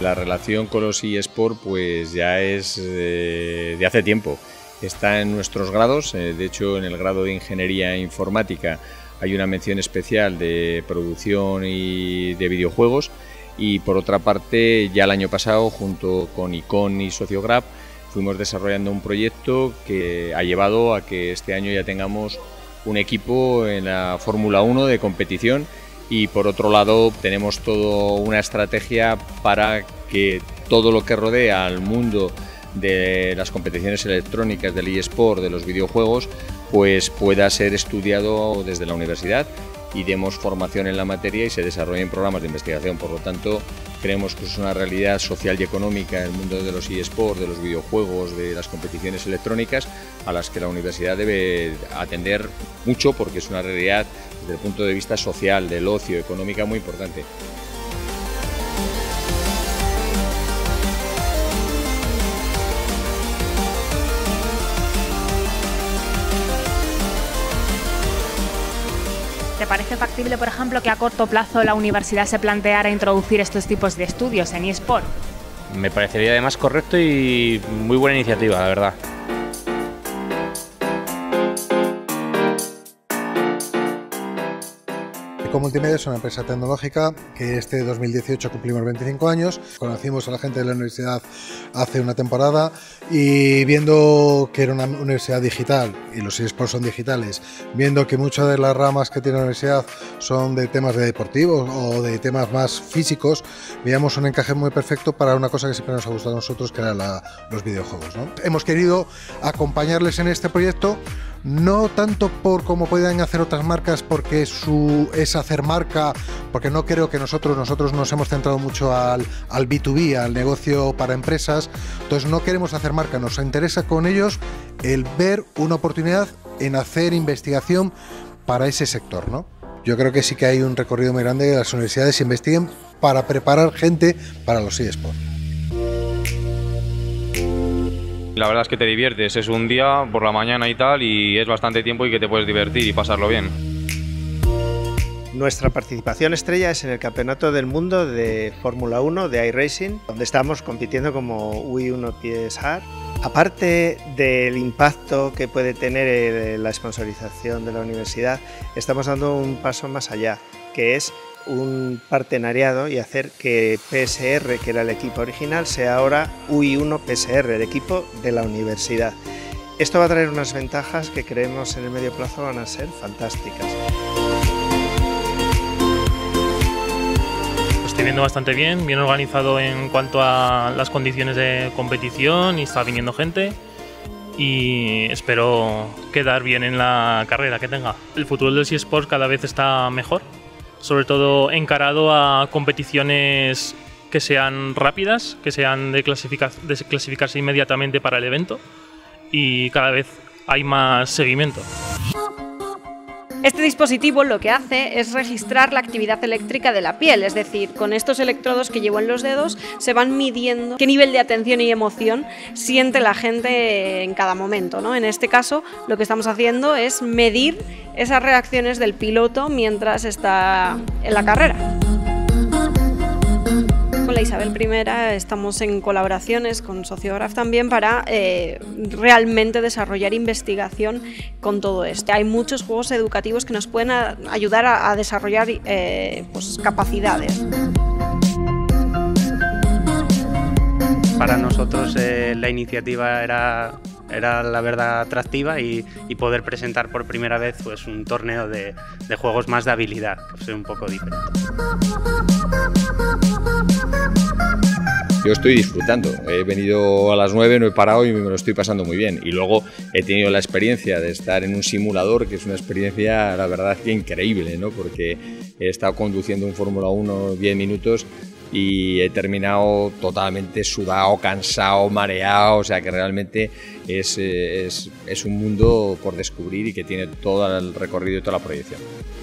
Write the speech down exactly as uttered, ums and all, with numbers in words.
La relación con los eSports pues ya es eh, de hace tiempo. Está en nuestros grados, eh, de hecho en el grado de Ingeniería Informática hay una mención especial de producción y de videojuegos, y por otra parte ya el año pasado junto con ICON y Sociograph fuimos desarrollando un proyecto que ha llevado a que este año ya tengamos un equipo en la Fórmula uno de competición, y por otro lado tenemos toda una estrategia para que todo lo que rodea al mundo de las competiciones electrónicas, del eSport, de los videojuegos, pues pueda ser estudiado desde la universidad y demos formación en la materia y se desarrollen programas de investigación. Por lo tanto, creemos que es una realidad social y económica en el mundo de los eSports, de los videojuegos, de las competiciones electrónicas, a las que la universidad debe atender mucho, porque es una realidad desde el punto de vista social, del ocio, económica, muy importante. ¿Te parece factible, por ejemplo, que a corto plazo la universidad se planteara introducir estos tipos de estudios en eSport? Me parecería además correcto y muy buena iniciativa, la verdad. Ecomultimedia es una empresa tecnológica que este dos mil dieciocho cumplimos veinticinco años. Conocimos a la gente de la universidad hace una temporada y viendo que era una universidad digital y los eSports son digitales, viendo que muchas de las ramas que tiene la universidad son de temas de deportivos o de temas más físicos, veíamos un encaje muy perfecto para una cosa que siempre nos ha gustado a nosotros, que eran los videojuegos, ¿no? Hemos querido acompañarles en este proyecto, no tanto por cómo puedan hacer otras marcas, porque su, es hacer marca, porque no creo que nosotros, nosotros nos hemos centrado mucho al, al B dos B, al negocio para empresas, entonces no queremos hacer marca, nos interesa con ellos el ver una oportunidad en hacer investigación para ese sector, ¿no? Yo creo que sí que hay un recorrido muy grande de las universidades que investiguen para preparar gente para los eSports. La verdad es que te diviertes, es un día por la mañana y tal, y es bastante tiempo y que te puedes divertir y pasarlo bien. Nuestra participación estrella es en el Campeonato del Mundo de Fórmula uno de iRacing, donde estamos compitiendo como U I uno P S R. Aparte del impacto que puede tener la sponsorización de la universidad, estamos dando un paso más allá, que es un partenariado y hacer que P S R, que era el equipo original, sea ahora U I uno P S R, el equipo de la universidad. Esto va a traer unas ventajas que creemos en el medio plazo van a ser fantásticas. Lo estoy viendo bastante bien, bien organizado en cuanto a las condiciones de competición, y está viniendo gente y espero quedar bien en la carrera que tenga. El futuro del eSports cada vez está mejor, sobre todo encarado a competiciones que sean rápidas, que sean de, clasificar, de clasificarse inmediatamente para el evento, y cada vez hay más seguimiento. Este dispositivo lo que hace es registrar la actividad eléctrica de la piel, es decir, con estos electrodos que llevo en los dedos se van midiendo qué nivel de atención y emoción siente la gente en cada momento, ¿no? En este caso, lo que estamos haciendo es medir esas reacciones del piloto mientras está en la carrera. Con la Isabel primera estamos en colaboraciones con Sociograph también para eh, realmente desarrollar investigación con todo esto. Hay muchos juegos educativos que nos pueden a, ayudar a, a desarrollar eh, pues, capacidades. Para nosotros eh, la iniciativa era, era la verdad atractiva, y, y poder presentar por primera vez pues, un torneo de, de juegos más de habilidad, que es un poco diferente. Yo estoy disfrutando, he venido a las nueve, no he parado y me lo estoy pasando muy bien. Y luego he tenido la experiencia de estar en un simulador, que es una experiencia, la verdad, que increíble, ¿no? Porque he estado conduciendo un Fórmula uno diez minutos y he terminado totalmente sudado, cansado, mareado, o sea que realmente es, es, es un mundo por descubrir y que tiene todo el recorrido y toda la proyección.